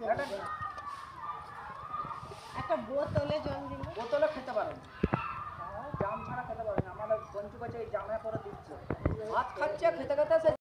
একটা বোতলে জল দিল, বোতলে খেতে পারেন, জাম ছাড়া খেতে পারেন। আমাদের বঞ্চু কাছে এই জামে করে দিচ্ছে, ভাত খাচ্ছে খেতে খেতে